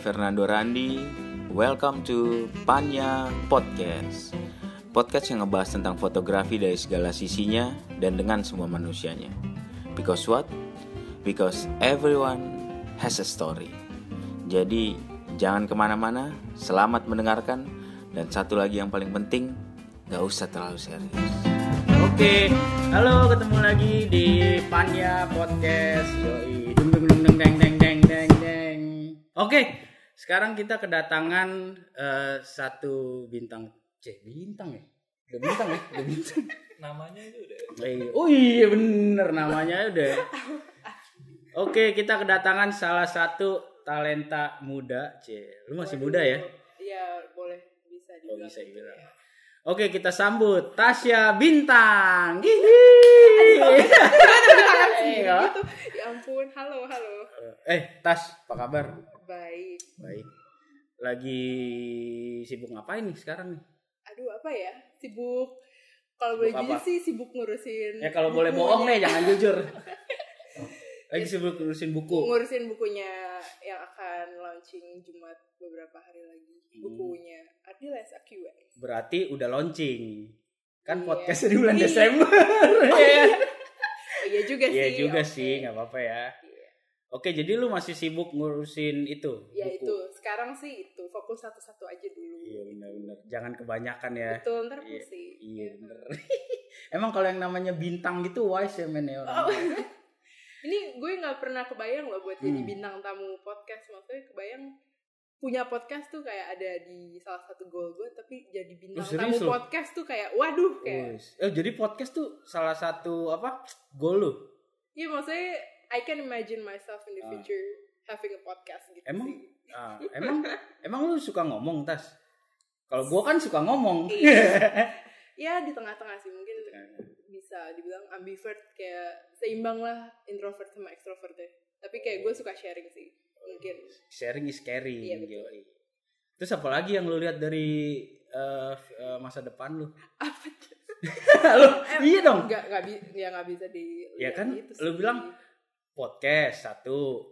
Fernando Randi. Welcome to Panya Podcast. Podcast yang ngebahas tentang fotografi dari segala sisinya dan dengan semua manusianya. Because what? Because everyone has a story. Jadi jangan kemana-mana, selamat mendengarkan. Dan satu lagi yang paling penting, gak usah terlalu serius. Oke, halo, ketemu lagi di Panya Podcast. Yoi, deng. Oke, sekarang kita kedatangan satu bintang. Bintang ya? Udah bintang. Namanya itu udah. Oh iya bener, namanya udah. Oke, kita kedatangan salah satu talenta muda. Lu masih muda ya? Iya, boleh, bisa dibilang. Bisa dibilang. Ya. Oke, kita sambut Tasya Bintang. Gitu. Ya ampun, halo. Tas, apa kabar? Baik. Lagi sibuk ngapain nih sekarang nih? Aduh, apa ya? Sibuk. Kalau boleh jujur sih sibuk ngurusin. Kalau boleh bohong nih, jangan jujur. Lagi sibuk ngurusin buku. Ngurusin bukunya yang akan launching Jumat beberapa hari lagi. Bukunya Adil SAQ. Berarti udah launching. Kan iya. podcast di bulan Desember. Iya juga sih. Iya juga okay. sih, enggak apa-apa ya. Iya. Oke, jadi lu masih sibuk ngurusin itu? Ya buku. itu, sekarang sih itu fokus satu-satu aja dulu. Iya benar. Jangan kebanyakan ya. Betul, ntar pusing. Iya benar. Emang kalau yang namanya bintang gitu wise ya men ya orang. Ini gue nggak pernah kebayang loh buat jadi bintang tamu podcast. Maksudnya kebayang punya podcast tuh kayak ada di salah satu goal gue, tapi jadi bintang tamu podcast tuh kayak waduh kayak. Jadi podcast tuh salah satu goal lu? Iya, maksudnya I can imagine myself in the future having a podcast gitu. Emang lu suka ngomong, Tas? Kalau gue kan suka ngomong. Ya di tengah-tengah sih, mungkin bisa dibilang ambivert, kayak seimbang lah introvert sama extrovert ya. Tapi kayak gue suka sharing sih. Mungkin sharing is caring. Iya, betul. Terus apa lagi yang lu lihat dari masa depan lu? Apa tuh? Iya dong. Nggak bisa di. Ya kan gitu lu bilang podcast satu.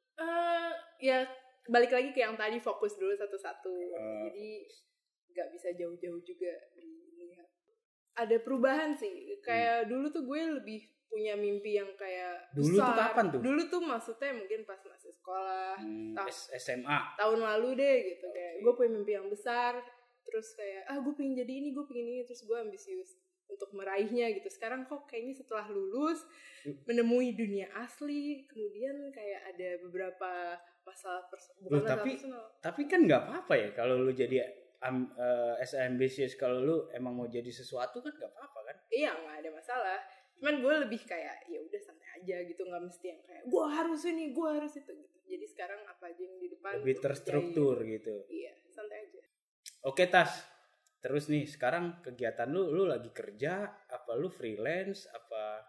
Ya balik lagi ke yang tadi, fokus dulu satu-satu. Jadi nggak bisa jauh-jauh juga dilihat. Ada perubahan sih. Kayak dulu tuh gue lebih punya mimpi yang kayak dulu besar. Tuh kapan tuh? Dulu tuh maksudnya mungkin pas masih sekolah, SMA. Tahun lalu deh gitu. Kayak gue punya mimpi yang besar, terus kayak gue pengen jadi ini, gue pengen ini, terus gue ambisius untuk meraihnya gitu. Sekarang kok kayaknya setelah lulus menemui dunia asli, kemudian kayak ada beberapa masalah personal. Tapi kan nggak apa-apa ya kalau lu jadi ambisius. Kalau lu emang mau jadi sesuatu kan nggak apa-apa kan? Iya, nggak ada masalah. Cuman gue lebih kayak ya udah santai aja gitu, nggak mesti yang kayak gue harus ini, gue harus itu gitu. Jadi sekarang apa aja yang di depan lebih terstruktur gitu. Iya, santai aja. Oke, Tas. Terus nih sekarang kegiatan lu lagi kerja apa lu freelance apa?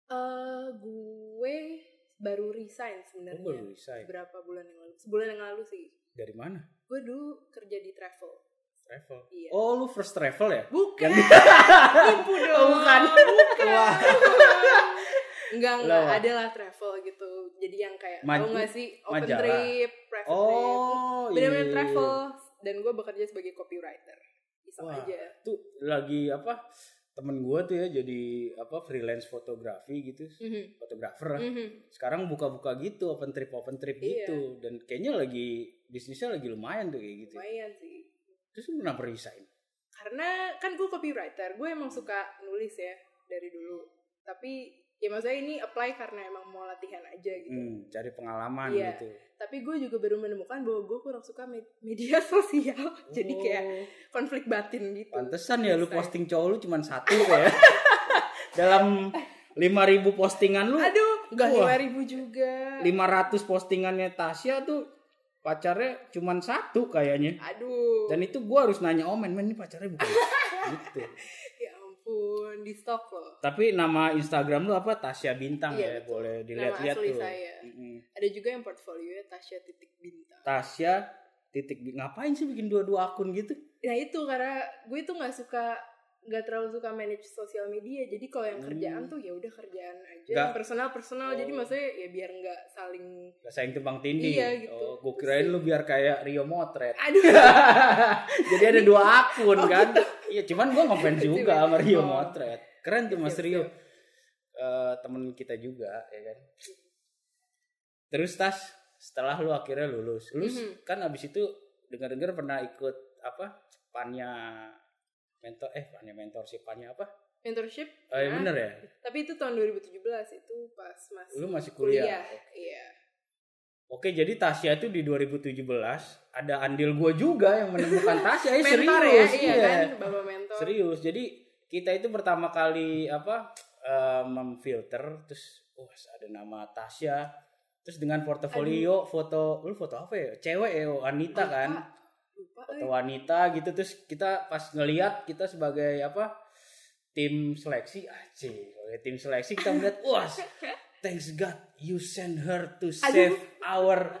Gue baru resign sebenarnya. Baru resign. Berapa bulan yang lalu? Sebulan yang lalu sih. Dari mana? Gue dulu kerja di travel. Iya. Oh, lu first travel ya? Bukan. Tipu dong. Oh, bukan. Enggak ada lah travel gitu. Jadi yang kayak tahu nggak sih open majalah. trip, private trip, benar-benar travel. Dan gue bekerja sebagai copywriter. Iseng aja. Tuh lagi temen gue tuh ya jadi freelance fotografi gitu, fotografer. Sekarang buka-buka gitu open trip gitu. Dan kayaknya bisnisnya lagi lumayan tuh kayak gitu. Lumayan sih. Terus lu kenapa resign? Karena kan gue copywriter, gue emang suka nulis ya dari dulu. Tapi ya maksudnya ini apply karena emang mau latihan aja gitu. Cari pengalaman gitu. Tapi gue juga baru menemukan bahwa gue kurang suka media sosial. Jadi kayak konflik batin gitu. Pantesan ya lu posting cowok lu cuma satu ya. Dalam 5.000 postingan lu. Aduh, enggak 5.000 juga. 500 postingannya Tasya tuh pacarnya cuma satu kayaknya. Aduh. Dan itu gue harus nanya men ini pacarnya bukan? Gitu. Ya ampun, di stok loh. Tapi nama Instagram lu apa? Tasya Bintang ya, betul. boleh dilihat-lihat tuh. Nama asli saya. Ada juga yang portfolionya Tasya.Bintang. Tasya.Bintang. Ngapain sih bikin dua akun gitu? Nah itu karena gue tuh nggak suka nggak terlalu suka manage sosial media. Jadi kalau yang kerjaan tuh ya udah kerjaan aja. Nggak. Personal. Jadi maksudnya ya biar nggak saling. Gak sayang tumpang tindih. Iya gitu. Oh, gue kirain lu biar kayak Rio Motret. Aduh. Jadi ada 2 akun kan. Iya, cuman gue ngefans juga sama Rio Oh. Motret. Keren tuh Mas Siap, Rio. Temen kita juga ya kan. Terus Tas, setelah lu akhirnya lulus kan abis itu dengar-dengar pernah ikut apa? Panya mentorship apa? Mentorship. Bener ya? Tapi itu tahun 2017 itu pas Lu masih kuliah. Iya. Oke, jadi Tasya itu di 2017 ada andil gue juga yang menemukan Tasya. Mentor Serius, ya, iya kan, Bapak mentor. Serius. Jadi kita itu pertama kali memfilter, terus ada nama Tasya, terus dengan portofolio foto apa ya? Cewek ya, wanita kan? Lupa. Foto wanita gitu, terus kita pas ngelihat kita sebagai tim seleksi tim seleksi kita melihat thanks God you send her to save our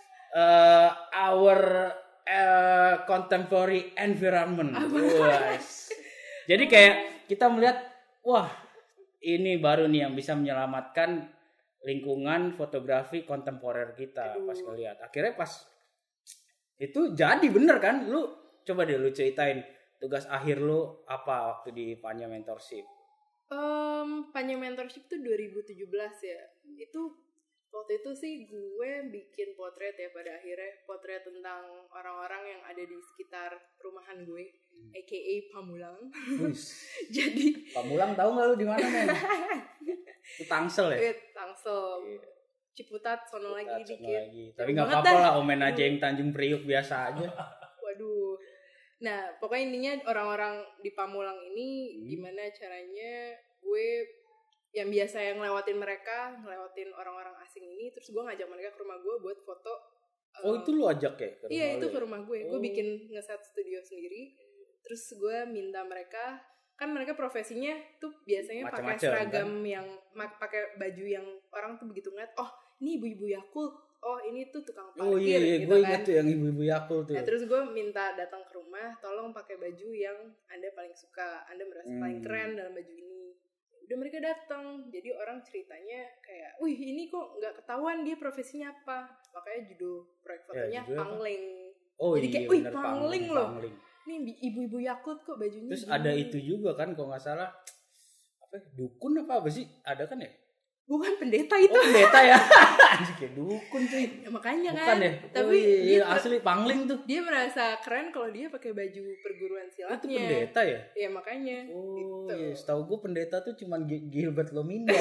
contemporary environment. Jadi kayak kita melihat ini baru nih yang bisa menyelamatkan lingkungan fotografi kontemporer kita. Pas ngelihat akhirnya pas itu jadi bener kan. Lu coba deh lu ceritain tugas akhir lu apa waktu di Panya Mentorship. Panya Mentorship tuh 2017 ya. Itu waktu itu sih gue bikin potret ya, pada akhirnya potret tentang orang-orang yang ada di sekitar perumahan gue, aka Pamulang. Jadi Pamulang tahu nggak lu di mana men? Itu Tangsel ya? Tangsel. Ciputat sono lagi dikit. Tapi nggak apa-apa lah, omen aja yang Tanjung Priuk biasa aja. Waduh. Nah, pokoknya intinya orang-orang di Pamulang ini gimana caranya gue yang biasa yang ngelewatin orang-orang asing ini, terus gue ngajak mereka ke rumah gue buat foto. Itu lu ajak ya? Iya, itu ke rumah gue. Gue bikin ngeset studio sendiri. Terus gue minta mereka, kan mereka profesinya tuh biasanya pakai seragam kan? Yang pakai baju yang orang tuh begitu ngeliat, ini ibu-ibu Yakult, ini tuh tukang parkir. Iya, gitu gue kan. ingat tuh yang ibu-ibu Yakult tuh. Nah, terus gue minta datang ke rumah, tolong pakai baju yang Anda paling suka, Anda merasa paling keren dalam baju ini. Udah mereka datang, jadi orang ceritanya kayak, wih ini kok nggak ketahuan dia profesinya apa. Makanya judul proyek fotonya Pangling. Jadi kayak, wih Pangling loh. Nih ibu-ibu Yakult kok bajunya. Terus ada itu juga kan, kalau nggak salah dukun apa sih? Ada kan ya? Bukan pendeta itu. Pendeta ya. Kayak dukun cuy. Ya, makanya bukan kan. Ya? Tapi dia asli Pangling tuh. Dia merasa keren kalau dia pakai baju perguruan silatnya. Itu pendeta ya? Iya makanya. Gitu. Iya, setahu gue pendeta tuh cuman Gilbert Lomindong.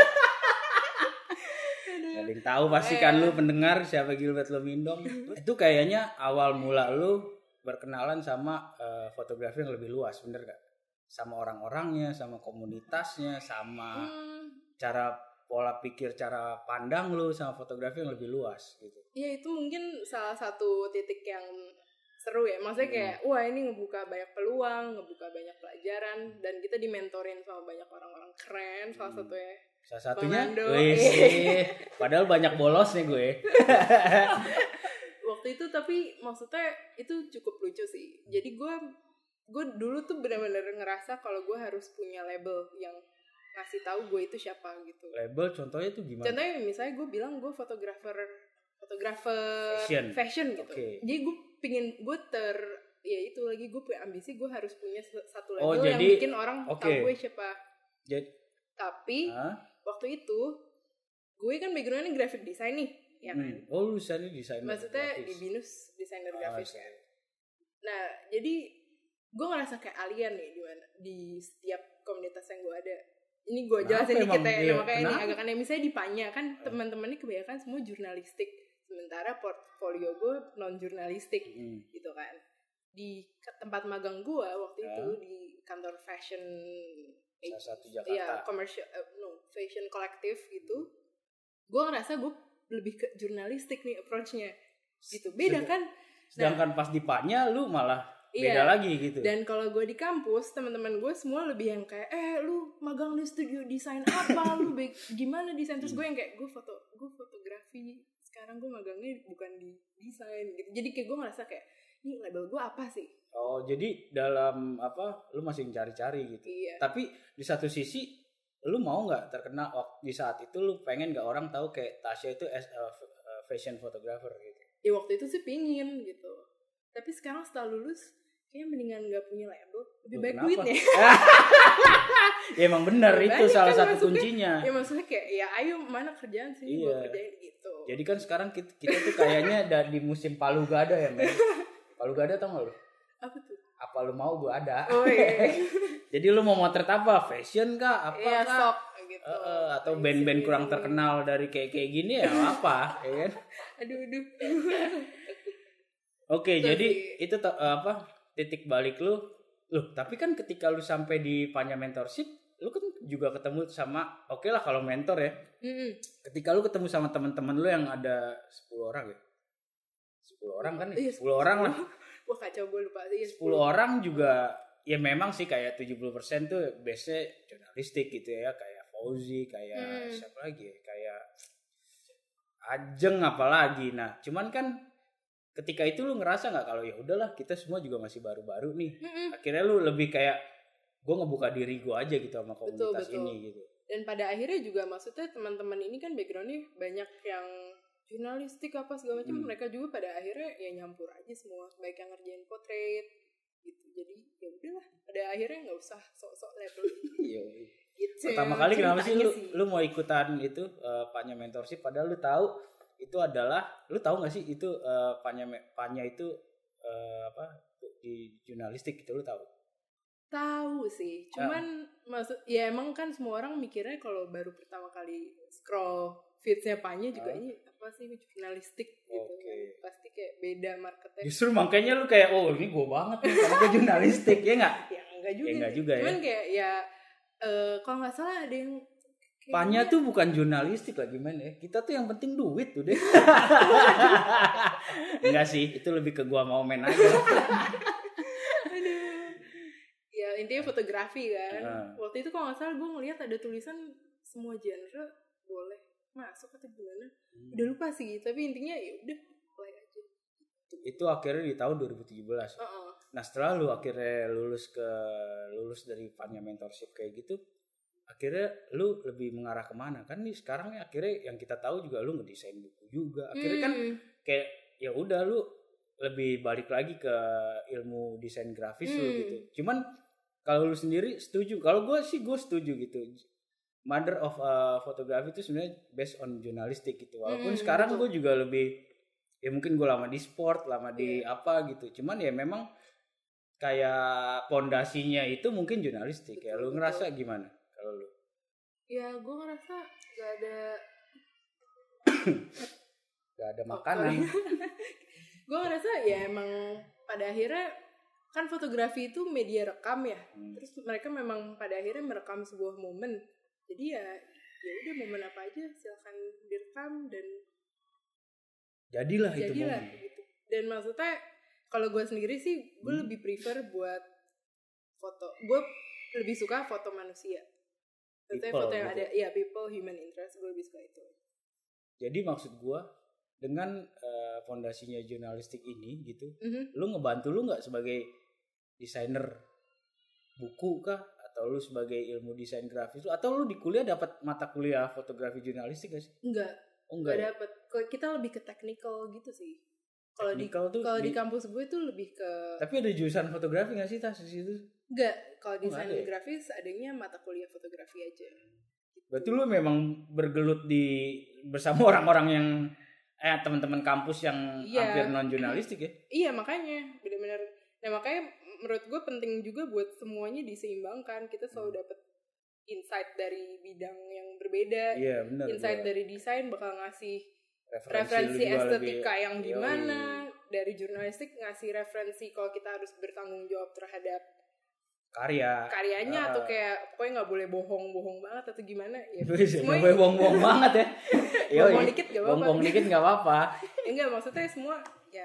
Gak ada yang tahu pasti kan lu pendengar siapa Gilbert Lomindong. Itu kayaknya awal mula lu berkenalan sama fotografi yang lebih luas, bener gak? Sama orang-orangnya, sama komunitasnya, sama cara pola pikir, cara pandang lu sama fotografi yang lebih luas gitu. Iya, itu mungkin salah satu titik yang seru ya. Maksudnya kayak ini ngebuka banyak peluang, ngebuka banyak pelajaran, dan kita dimentorin sama banyak orang-orang keren. Salah satunya padahal banyak bolos nih gue. Waktu itu tapi maksudnya itu cukup lucu sih. Jadi gue dulu tuh benar-benar ngerasa kalau gue harus punya label yang ngasih tahu gue itu siapa gitu. Label contohnya tuh gimana? Contohnya misalnya gue bilang gue fotografer fashion gitu. Jadi gue pingin ya itu lagi gue punya ambisi gue harus punya satu label yang bikin orang tahu gue siapa. Tapi waktu itu gue kan backgroundnya graphic design nih, ya kan? Lu desainer maksudnya grafis. Di BINUS desainer grafis kan. Nah jadi gue ngerasa kayak alien nih di setiap komunitas yang gue ada. Ini gue jelasin dikit ya, makanya ini agak aneh. Misalnya di Panya kan teman-temannya kebanyakan semua jurnalistik, sementara portfolio gue non jurnalistik gitu kan. Di tempat magang gue waktu itu di kantor fashion satu Jakarta, fashion kolektif gitu. Gue ngerasa gue lebih ke jurnalistik nih approach-nya gitu. Beda kan? Sedangkan pas di Panya lu malah beda lagi gitu. Dan kalau gue di kampus, teman-teman gue semua lebih yang kayak, lu magang di studio desain apa, lu gimana desain? Terus gue yang kayak gue fotografi sekarang gue magangnya bukan di desain gitu. Jadi kayak gue ngerasa kayak ini label gue apa sih? Oh, jadi dalam apa lu masih cari-cari gitu. Iya. Tapi di satu sisi lu mau nggak terkena di saat itu lu pengen nggak orang tahu kayak Tasya itu as a fashion photographer gitu? Ya waktu itu sih pingin gitu. Tapi sekarang setelah lulus kayaknya mendingan nggak punya label, lebih baik Kenapa? duitnya. Ya emang benar itu Banyak salah kan satu maksudnya, kuncinya. Ya maksudnya kayak ya ayo mana kerjaan sih Iya. gue kerjain gitu. Jadi kan sekarang kita tuh kayaknya di musim Palu Gada ya, men. Palu Gada tau gak lu? Apa tuh? Apa lu mau gue ada. Oh iya. Jadi lu mau motret apa? Fashion kah? Apa Iya kah? sok gitu. Atau band-band kurang terkenal dari kayak gini ya apa? Ya kan? Aduh. Oke, Itu jadi sih. itu apa titik balik lu. Loh, tapi kan ketika lu sampai di Panya Mentorship, lu kan juga ketemu sama oke lah kalau mentor ya. Ketika lu ketemu sama teman-teman lu yang ada 10 orang ya. 10 orang kan? Iya, 10 orang lah. Wah kacau gue lupa sih. 10 orang juga ya memang sih kayak 70% tuh biasanya jurnalistik gitu ya, kayak Fauzi, kayak siapa lagi ya, kayak Ajeng apalagi. Nah, cuman kan ketika itu lu ngerasa nggak kalau ya udahlah kita semua juga masih baru-baru nih. Akhirnya lu lebih kayak gue ngebuka diri gue aja gitu sama komunitas Betul. ini gitu. Dan pada akhirnya juga maksudnya teman-teman ini kan backgroundnya banyak yang jurnalistik apa segala macam. Mereka juga pada akhirnya ya nyampur aja semua, baik yang ngerjain portrait gitu. Jadi ya udahlah, pada akhirnya nggak usah sok-sok label. Gitu. Pertama kali kenapa sih Ceritanya lu mau ikutan itu Panya Mentorship padahal lu tahu itu adalah, lu tahu nggak sih itu Panya itu apa di jurnalistik gitu, lu tahu? Tahu sih, cuman maksud ya emang kan semua orang mikirnya kalau baru pertama kali scroll feedsnya Panya juga ini apa sih jurnalistik gitu. Oke. Pasti kayak beda marketnya. Justru makanya lu kayak ini gue banget nih karena gue jurnalistik ya nggak? Ya enggak juga. Ya enggak juga ya. Cuman kayak ya kalau nggak salah ada yang Panya tuh bukan jurnalistik lah, gimana ya? Kita tuh yang penting duit tuh deh. Enggak sih, itu lebih ke gua mau main aja. Aduh. Ya intinya fotografi kan. Waktu itu kalau nggak salah gue ngeliat ada tulisan semua genre boleh masuk atau gimana. Udah lupa sih, tapi intinya ya udah play aja. Itu akhirnya di tahun 2017. Nah setelah lu akhirnya lulus dari Panya Mentorship kayak gitu, akhirnya lu lebih mengarah kemana? Kan nih sekarang ya akhirnya yang kita tahu juga lu ngedesain buku juga. Akhirnya kan kayak ya udah lu lebih balik lagi ke ilmu desain grafis lu gitu. Cuman kalau lu sendiri setuju? Kalau gue setuju gitu. Mother of photography itu sebenarnya based on jurnalistik gitu. Walaupun sekarang gue juga lebih ya mungkin gue lama di sport, lama di apa gitu. Cuman ya memang kayak pondasinya itu mungkin jurnalistik. Ya lu ngerasa gimana? Kalau lu? Ya gue ngerasa gak ada makanan. Gue ngerasa ya emang pada akhirnya kan fotografi itu media rekam ya. Terus mereka memang pada akhirnya merekam sebuah momen. Jadi ya udah momen apa aja silakan direkam dan jadilah itu momen. Gitu. Dan maksudnya kalau gue sendiri sih gue lebih prefer buat foto. Gue lebih suka foto manusia. Maksudnya foto yang gitu. ada, ya people, human interest, gue lebih suka itu. Jadi maksud gue dengan fondasinya jurnalistik ini gitu, lu ngebantu lu nggak sebagai desainer buku kah? Atau lu sebagai ilmu desain grafis, atau lu di kuliah dapat mata kuliah fotografi jurnalistik gak sih? Enggak. Enggak ya? Dapat. Kita lebih ke technical gitu sih. Kalau di kampus gue tuh lebih ke. Tapi ada jurusan fotografi nggak sih tas di situ? Enggak. Kalau desain grafis adanya mata kuliah fotografi aja. Berarti lu memang bergelut bersama orang-orang yang teman-teman kampus yang hampir non jurnalistik ya? Iya makanya benar-benar. Nah makanya menurut gue penting juga buat semuanya diseimbangkan. Kita selalu dapat insight dari bidang yang berbeda. Iya benar. Insight dari desain bakal ngasih referensi estetika yang gimana. Dari jurnalistik ngasih referensi kalau kita harus bertanggung jawab terhadap karyanya atau kayak pokoknya nggak boleh bohong banget atau gimana ya. Nggak boleh bohong banget ya. Bohong dikit gak apa-apa. Bohong dikit nggak apa-apa. Enggak maksudnya semua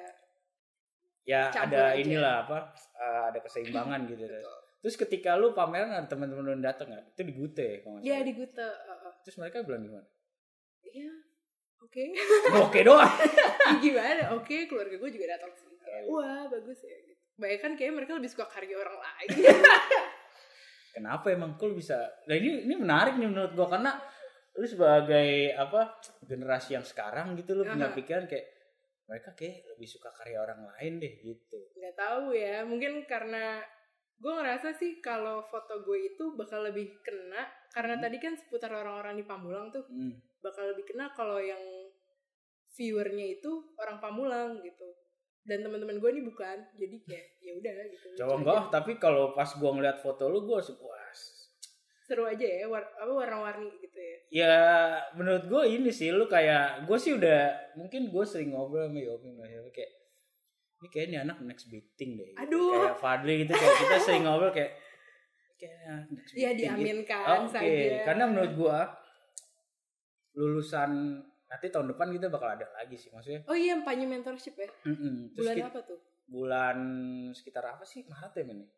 ya ada aja. Inilah ada keseimbangan gitu. Terus ketika lu pameran ada teman-teman lu datang nggak? Itu di Gute kalau nggak salah. Iya di Gute. Terus mereka bilang gimana? Iya Oke. Oke doang. Gimana? Oke, keluarga gue juga datang sih. Wah, bagus ya gitu. Bayangkan kayak mereka lebih suka karya orang lain. Kenapa emang kul bisa? Nah ini menarik nih menurut gua karena lu sebagai generasi yang sekarang gitu lu punya pikiran kayak mereka kayak lebih suka karya orang lain deh gitu. Nggak tahu ya, mungkin karena gue ngerasa sih kalau foto gue itu bakal lebih kena karena tadi kan seputar orang-orang di Pamulang tuh bakal lebih kena kalau yang viewernya itu orang Pamulang gitu. Dan teman-teman gue ini bukan, jadi kayak ya udah gitu. Coba enggak, tapi kalau pas gue ngeliat foto lu gue puas. Seru aja ya, warna-warni gitu ya. Ya menurut gue ini sih lu kayak gue sih udah mungkin gue sering ngobrol sama Yopi kayak ini kayaknya anak next big thing deh. Gitu. Aduh. Kayak Fadli gitu kayak kita sering ngobrol kayak next big ya thing diaminkan gitu. saja. Karena menurut gue lulusan nanti tahun depan kita bakal ada lagi sih maksudnya. Oh iya, Panya mentorship ya. Bulan apa tuh? Bulan sekitar apa sih? Maret ya men?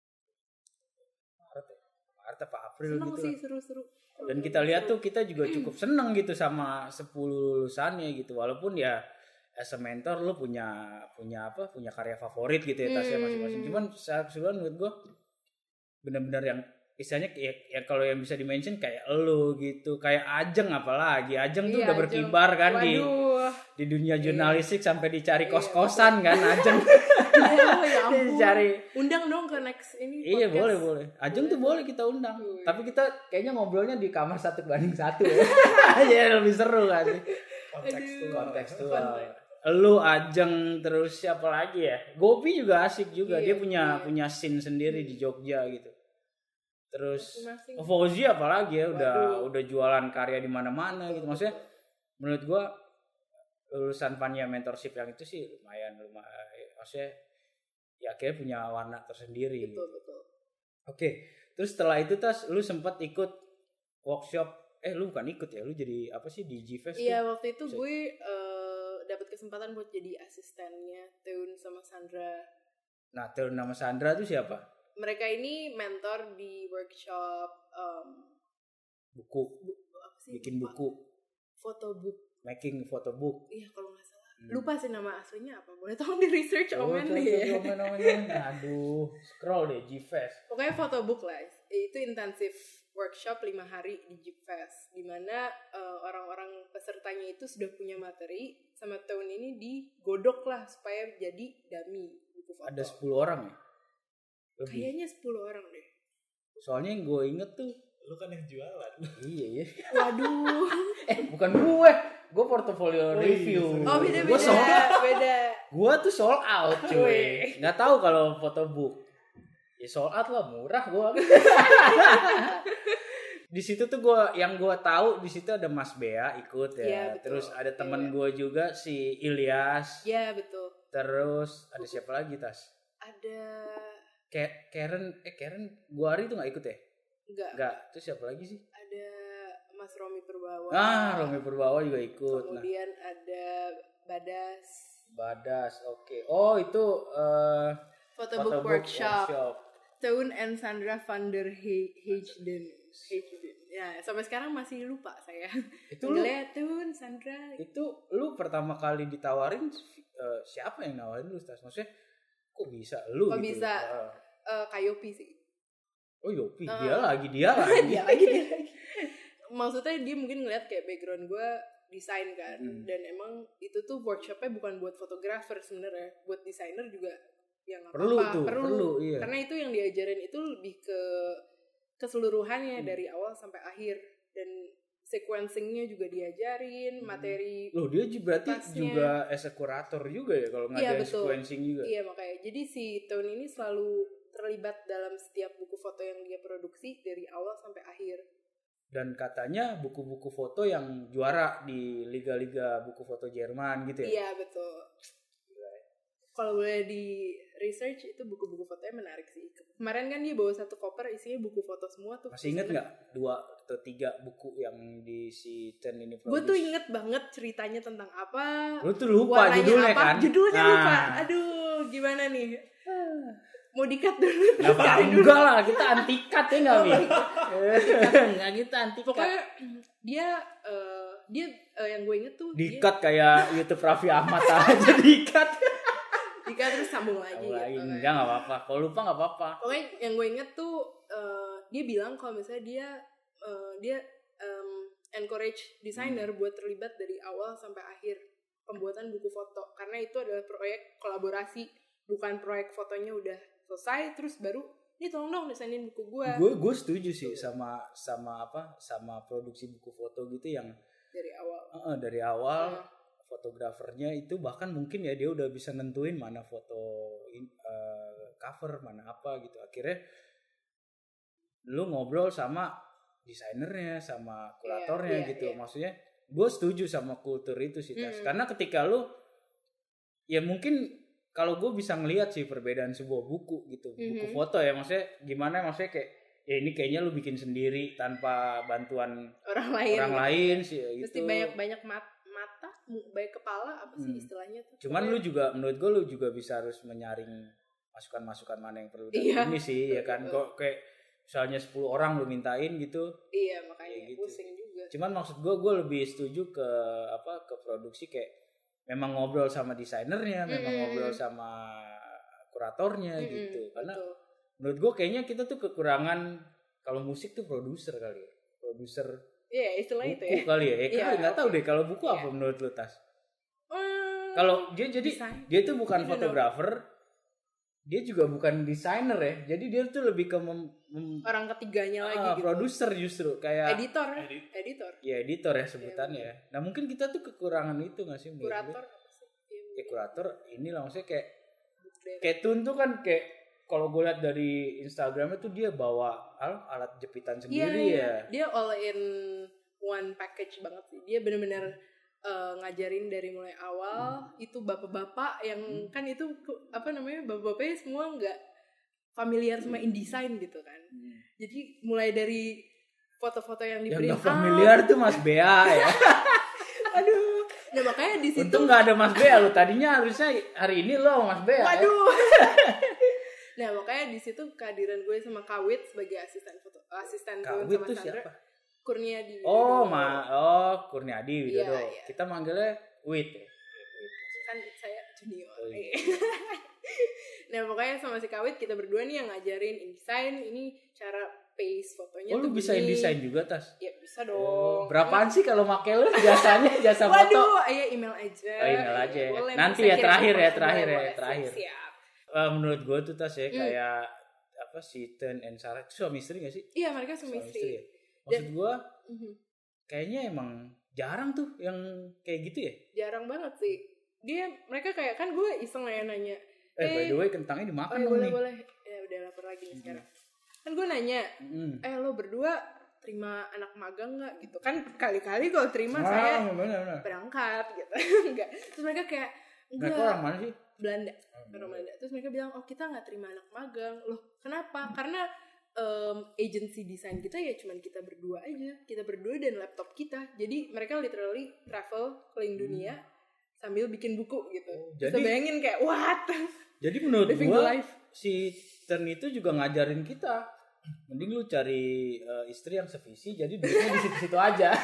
Maret apa April seneng gitu sih, lah. seru-seru. Dan kita lihat tuh kita juga cukup seneng gitu sama 10 lulusannya gitu. Walaupun ya as a mentor lu punya karya favorit gitu ya tasnya masing-masing. Cuman sebenarnya menurut gue benar-benar yang istilahnya ya kalau yang bisa di-mention kayak lu gitu, kayak Ajeng apalagi. Ajeng tuh udah berkibar kan di dunia jurnalistik sampai dicari kos-kosan kan Ajeng. Ya ampun. Dicari. Undang dong ke next ini podcast. Iya boleh. Ajeng tuh boleh kita undang. Tapi kita kayaknya ngobrolnya di kamar 1:1 ya. Ya lebih seru kan. Kontekstual. Lu Ajeng terus siapa lagi ya? Gopi juga asik juga. Dia punya scene sendiri di Jogja gitu. Terus Fauzi apalagi ya udah jualan karya di mana-mana gitu. Maksudnya menurut gua lulusan Panya mentorship yang itu sih lumayan. Maksudnya ya akhirnya punya warna tersendiri. Betul. Oke. Terus setelah itu lu sempat ikut workshop. Lu bukan ikut ya? Lu jadi apa sih di G-Fest? Iya, waktu itu gue dapat kesempatan buat jadi asistennya Teun sama Sandra. Nah, Teun sama Sandra itu siapa? Mereka ini mentor di workshop buku. Bikin buku. Photobook. Making photobook. Iya, kalau nggak salah. Lupa sih nama aslinya apa. Boleh tolong di research Omen deh. Aduh, scroll deh G-Fest. Pokoknya photobook lah. Itu intensif workshop 5 hari di G-Fest. Dimana orang-orang pesertanya itu sudah punya materi. Sama tahun ini digodok lah supaya jadi dummy buku foto. Ada 10 orang ya? Lebih. Kayaknya 10 orang deh. Soalnya yang gue inget tuh lu kan yang jualan. Iya ya. Waduh. Bukan gue portofolio review. Oh beda. Gue tuh sold out cuy. Nggak tahu kalau photobook. Ya sold out lah, murah gue. Di situ tuh yang gue tahu di situ ada Mas Bea ikut ya. Ya Terus ada teman gue juga si Ilyas. Iya betul. Terus ada siapa lagi Tas? Ada Karen Guari tuh nggak ikut ya? Enggak. Terus siapa lagi sih? Ada Mas Romi Purbawa. Romi Purbawa juga ikut. Kemudian ada Badas, oke. Oh itu Photobook workshop. Teun and Sandra van der Heijden. Ya, sampai sekarang masih lupa saya. Itu Teun, Sandra. Itu lu pertama kali ditawarin siapa yang nawarin lu? Maksudnya kok bisa lu kok gitu? Bisa Kayopi sih. Oh Yopi, dia lagi. dia lagi. Maksudnya dia mungkin ngeliat kayak background gue desain kan, dan emang itu tuh workshopnya bukan buat fotografer sebenarnya, buat desainer juga yang perlu. Iya. Karena itu yang diajarin itu lebih ke keseluruhannya dari awal sampai akhir, dan sequencingnya juga diajarin, materi. Loh dia berarti juga as a kurator juga ya kalau ngajarin sequencing juga. Iya makanya. Jadi si Teun ini selalu terlibat dalam setiap buku foto yang dia produksi dari awal sampai akhir. Dan katanya buku-buku foto yang juara di liga-liga buku foto Jerman gitu ya? Iya betul. Kalau boleh di research itu buku-buku fotonya menarik sih. Kemarin kan dia bawa 1 koper isinya buku foto semua tuh. Masih inget nggak 2 atau 3 buku yang di si Ten ini produce? Gue tuh inget banget ceritanya tentang apa. Lu tuh lupa judulnya apa, kan? Judulnya lupa. Aduh gimana nih? Mau di-cut dulu? Enggak lah, kita anti-cut ya nggak, Mi? Nggak kita anti-cut. Pokoknya dia dia yang gue inget tuh diikat kayak YouTube Raffi Ahmad aja diikat terus sambung lagi gitu. Enggak apa-apa. Kalau lupa nggak apa-apa. Pokoknya yang gue inget tuh dia bilang kalau misalnya dia encourage desainer buat terlibat dari awal sampai akhir pembuatan buku foto, karena itu adalah proyek kolaborasi, bukan proyek fotonya udah selesai terus baru ini tolong dong desainin buku gue. Gue setuju sih sama produksi buku foto gitu yang dari awal fotografernya itu bahkan mungkin ya dia udah bisa nentuin mana foto cover mana apa gitu. Akhirnya lu ngobrol sama desainernya sama kuratornya gitu. Maksudnya gue setuju sama kultur itu sih Tas. Karena ketika lu ya mungkin kalau gue bisa ngelihat sih perbedaan sebuah buku gitu, buku foto ya, maksudnya gimana, maksudnya kayak ya ini kayaknya lu bikin sendiri tanpa bantuan orang lain sih gitu. Mesti banyak mata, banyak kepala apa sih istilahnya tuh. Cuman lu juga menurut gue lu juga bisa harus menyaring masukan-masukan mana yang perlu ini sih ya kan. Kok kayak misalnya 10 orang lu mintain gitu. Iya, makanya gitu. Pusing juga. Cuman maksud gue lebih setuju ke produksi kayak memang ngobrol sama desainernya, memang ngobrol sama kuratornya gitu. Karena menurut gue kayaknya kita tuh kekurangan kalau musik tuh produser kali ya. Produser istilah buku itu ya. Kali ya. Enggak tahu deh kalau buku apa menurut lu Tas? Kalau dia jadi dia tuh bukan fotografer, dia juga bukan desainer ya. Jadi dia tuh lebih ke orang ketiganya lagi gitu. Produser justru kayak editor. Ya editor ya sebutannya ya. Nah mungkin kita tuh kekurangan itu nggak sih? Kurator apa sih? Ya kurator inilah maksudnya kayak Tun tuh kan kayak kalau gue lihat dari Instagramnya tuh dia bawa alat jepitan sendiri ya. Dia all in one package banget sih. Dia benar-benar ngajarin dari mulai awal. Itu bapak-bapak yang kan itu bapak-bapaknya semua nggak familiar sama InDesign gitu kan. Jadi mulai dari foto-foto yang di print out. Yang gak familiar tuh Mas Bea ya. Aduh. Nah makanya di situ. Untung gak ada Mas Bea lo. Tadinya harusnya hari ini lo Mas Bea. Waduh. Nah makanya di situ kehadiran gue sama Kawit sebagai asisten Kawit sama tuh Sandra. siapa? Kurniadi. Kurniadi Widodo. Iya. Kita manggilnya Wit. Kan saya junior. Nah pokoknya sama si Kawit kita berdua nih yang ngajarin InDesign, ini cara paste fotonya. Lu bisa InDesign juga Tas? Ya bisa dong. Berapaan sih kalau make lu jasanya jasa foto? Waduh, ayo email aja. Email aja. Boleh, nanti ya terakhir. Siap. Menurut gue tuh Tas ya kayak si Ten and Sarah itu suami istri gak sih? Iya mereka suami istri. Ya? Maksud gue kayaknya emang jarang tuh yang kayak gitu ya? Jarang banget sih. Mereka kayak kan gue iseng nanya. By the way kentangnya dimakan dong nih. Boleh. Ya udah lapar lagi nih sekarang. Kan gue nanya, lo berdua terima anak magang nggak gitu? Kan kali-kali kalau terima saya berangkat gitu. Enggak. Terus mereka kayak enggak. Mereka orang mana sih? Belanda. Orang Belanda. Terus mereka bilang, kita nggak terima anak magang. Loh kenapa? Karena agency desain kita ya cuman kita berdua aja. Kita berdua dan laptop kita. Jadi mereka literally travel keliling dunia sambil bikin buku gitu. Bisa bayangin kayak what? Jadi menurut gue si Ten itu juga ngajarin kita. Mending lu cari istri yang sevisi, jadi duitnya di situ-situ aja.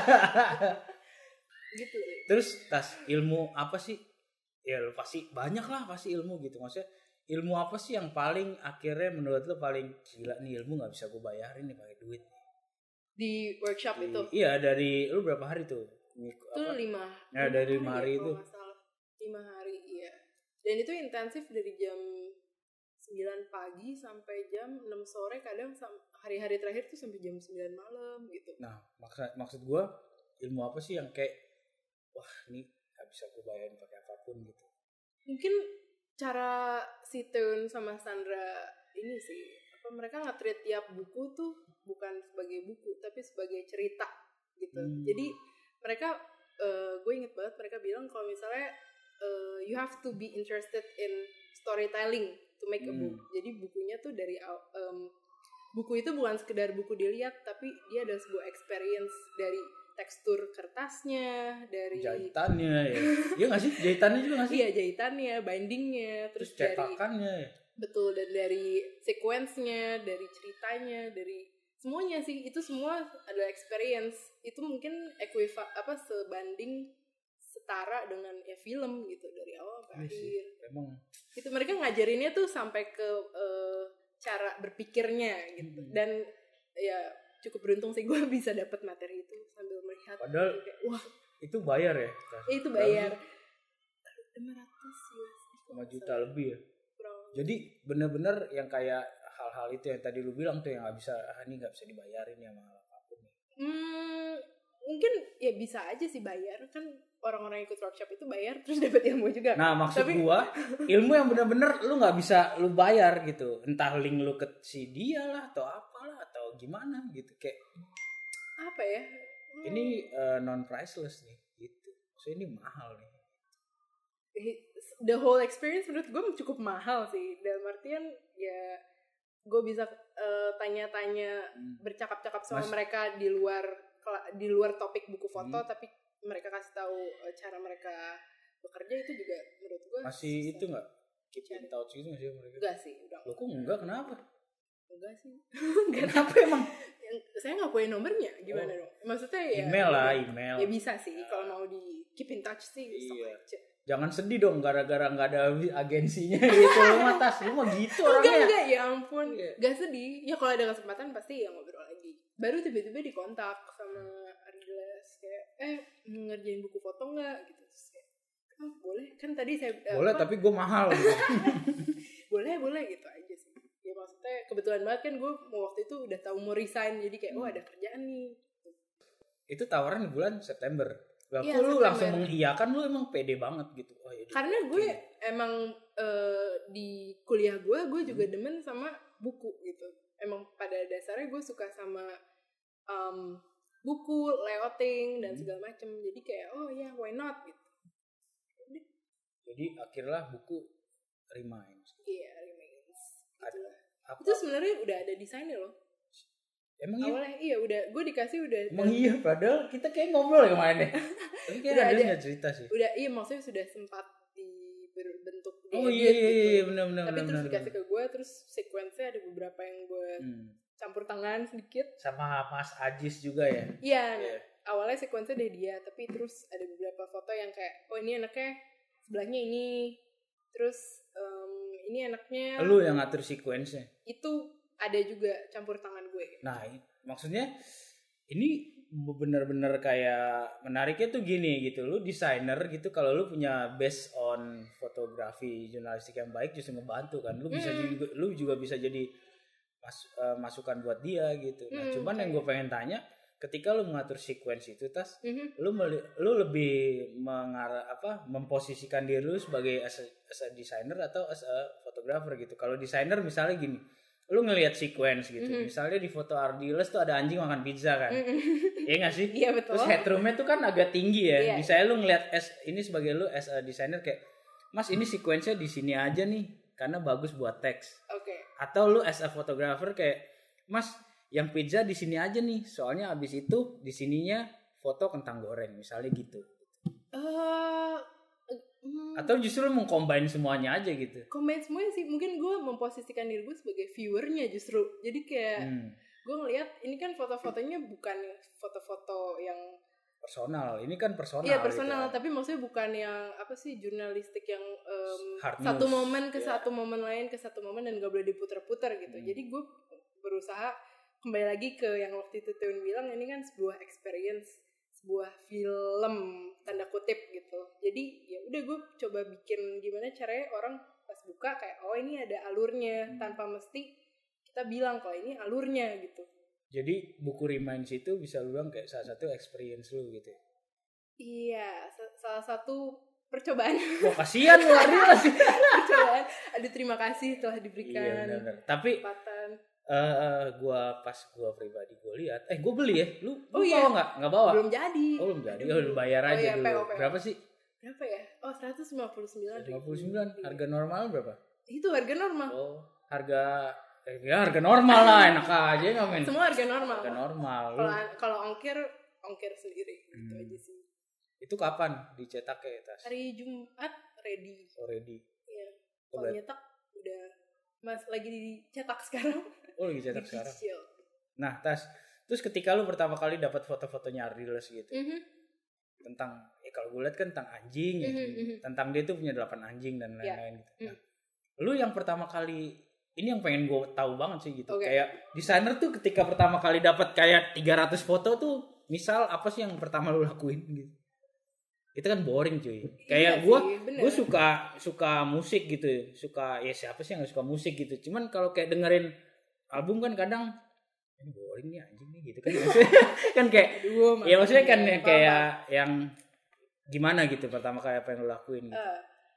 Gitu. Terus Tas ilmu apa sih? Ya lu pasti banyak lah pasti ilmu gitu. Maksudnya ilmu apa sih yang paling akhirnya menurut lu paling gila nih ilmu nggak bisa gue bayarin nih pakai duit? Di workshop itu? Iya dari lu berapa hari tuh? Itu 5. Ya dari 5 hari itu. 5 hari iya. Dan itu intensif dari jam 9 pagi sampai jam 6 sore, kadang hari-hari terakhir tuh sampai jam 9 malam gitu. Nah, maksud gue ilmu apa sih yang kayak wah ini gak bisa gue bayarin pakai apapun gitu. Mungkin cara si Tun sama Sandra ini sih, mereka nge-treat tiap buku tuh bukan sebagai buku tapi sebagai cerita gitu. Jadi mereka gue inget banget mereka bilang kalau misalnya you have to be interested in storytelling to make a book. Jadi bukunya tuh dari buku itu bukan sekedar buku dilihat, tapi dia ada sebuah experience dari tekstur kertasnya, dari jahitannya ya. Iya nggak sih jahitannya juga nggak sih? Iya jahitannya, bindingnya, terus cetakannya. Betul, dan dari sequence-nya, dari ceritanya, dari semuanya sih, itu semua adalah experience. Itu mungkin sebanding setara dengan ya film gitu dari awal sampai akhir. Emang Itu mereka ngajarinnya tuh sampai ke cara berpikirnya gitu. Dan ya cukup beruntung sih gue bisa dapat materi itu sambil melihat. Padahal kayak, wah, itu bayar ya? itu bayar 500 5 juta lebih ya. kurang. Jadi bener-bener yang kayak hal-hal itu yang tadi lu bilang tuh yang nggak bisa, ini nggak bisa dibayarin ya mahal apapun. Mungkin ya bisa aja sih bayar, kan orang-orang yang ikut workshop itu bayar terus dapat ilmu juga. Nah maksud gua ilmu yang bener-bener lu nggak bisa lu bayar gitu, entah link lu ke si dia lah atau apalah atau gimana gitu, kayak apa ya? ini non priceless nih gitu. So ini mahal nih. The whole experience menurut gue cukup mahal sih. Dalam artian ya gue bisa tanya-tanya, bercakap-cakap sama mereka di luar topik buku foto, tapi mereka kasih tahu cara mereka bekerja, itu juga menurut gue masih itu nggak keep in touch gitu masih mereka? Enggak sih, udah. Lo kok enggak, kenapa? Enggak sih. Kenapa emang? Saya nggak punya nomornya, gimana dong? Maksudnya ya email lah, email. Ya bisa sih, kalau mau di keep in touch sih bisa aja. Jangan sedih dong gara-gara nggak ada agensinya gitu. Lu mah gitu orangnya. Enggak, ya ampun. Gak sedih. Ya kalau ada kesempatan pasti ya ngobrol lagi. Baru tiba-tiba dikontak sama Arilas kayak ngerjain buku foto nggak gitu. Terus kayak, boleh kan tadi saya boleh tapi gue mahal gitu. boleh gitu aja sih. Ya maksudnya kebetulan banget kan gue waktu itu udah tahu mau resign, jadi kayak ada kerjaan nih. Itu tawaran bulan September. Waktu ya, lu langsung mengiyakan, lu emang pede banget gitu. Oh, ya, karena gue emang di kuliah gue juga demen sama buku gitu. Emang pada dasarnya gue suka sama buku, layouting dan segala macem. Jadi kayak why not gitu. Jadi akhirnya buku Remains. Iya, Remains. Gitu. Apa? Itu sebenarnya udah ada desainnya loh. Emang awalnya iya udah gue dikasih udah. Emang iya, padahal kita kayak ngobrol ya kemarin. Tapi kayak ada nggak cerita sih. Udah iya, maksudnya sudah sempat berbentuk. Oh iya gitu. benar. Tapi terus dikasih ke gue, terus sequence-nya ada beberapa yang gue campur tangan sedikit. Sama Mas Ajis juga ya. Iya. Nah, awalnya sequence-nya dari dia, tapi terus ada beberapa foto yang kayak ini anaknya sebelahnya ini, terus ini anaknya. Lu yang ngatur sequence-nya. Itu ada juga campur tangan gue. Nah, maksudnya ini benar-benar kayak menariknya tuh gini gitu. Lu desainer gitu, kalau lu punya based on fotografi jurnalistik yang baik justru ngebantu kan. Lu juga bisa jadi masukan buat dia gitu. Nah, cuman yang gue pengen tanya, ketika lu mengatur sequence itu lu lebih memposisikan diri lu sebagai as a designer atau as a photographer gitu. Kalau desainer misalnya gini, lu ngelihat sequence gitu. Misalnya di foto Ardiles tuh ada anjing makan pizza kan. Iya enggak sih? Iya betul. Terus headroomnya tuh kan agak tinggi ya. Misalnya lu ngelihat ini sebagai lu as a designer kayak, Mas ini sequence-nya di sini aja nih karena bagus buat teks. Oke. Atau lu as a photographer kayak, Mas yang pizza di sini aja nih. Soalnya abis itu di sininya foto kentang goreng misalnya gitu. Atau justru mengcombine semuanya aja gitu? Combine semuanya sih. Mungkin gue memposisikan diri gue sebagai viewernya justru. Jadi kayak gue ngelihat ini kan foto-fotonya bukan foto-foto yang personal. Ini kan personal. Iya personal, gitu. Tapi maksudnya bukan yang apa sih jurnalistik yang satu momen ke satu momen lain ke satu momen dan gak boleh diputar-putar gitu. Jadi gue berusaha kembali lagi ke yang waktu itu Teun bilang, ini kan sebuah experience, sebuah film tanda kutip gitu. Jadi ya udah gue coba bikin gimana caranya orang pas buka kayak ini ada alurnya tanpa mesti kita bilang kalau ini alurnya gitu. Jadi buku Remains itu bisa lu bilang kayak salah satu experience lu gitu. Iya, salah satu percobaan. Wah kasihan lu Ariel sih. Percobaan. Aduh terima kasih telah diberikan. Iya benar. Tapi gua pribadi gua lihat, gua beli ya. Lu bawa nggak bawa? Belum jadi. Belum jadi. Lu bayar aja dulu. PO. Berapa sih? Berapa ya? 159. 159. Harga normal berapa? Itu harga normal. Oh, harga normal lah, enak aja ngamen. Semua harga normal. Harga normal. Kalau ongkir sendiri gitu aja sih. Itu kapan dicetaknya tas? Hari Jumat ready. Oh, ready. Iya. Kalau nyetak udah lagi dicetak sekarang. Oh, lagi cetak sekarang. Nah, terus ketika lu pertama kali dapat foto-fotonya Ardiles gitu, tentang kalau gue lihat kan tentang anjing gitu, tentang dia tuh punya 8 anjing dan lain-lain gitu. Nah, lu yang pertama kali ini yang pengen gue tahu banget sih gitu. Kayak desainer tuh ketika pertama kali dapat kayak 300 foto tuh, misal apa sih yang pertama lu lakuin gitu? Itu kan boring cuy. Kayak gue suka musik gitu, suka ya siapa sih yang gak suka musik gitu. Cuman kalau kayak dengerin album kan kadang ini boring nih anjing nih gitu kan. Kan kayak ya maksudnya kan kayak yang gimana gitu pertama kali apa yang lu lakuin gitu.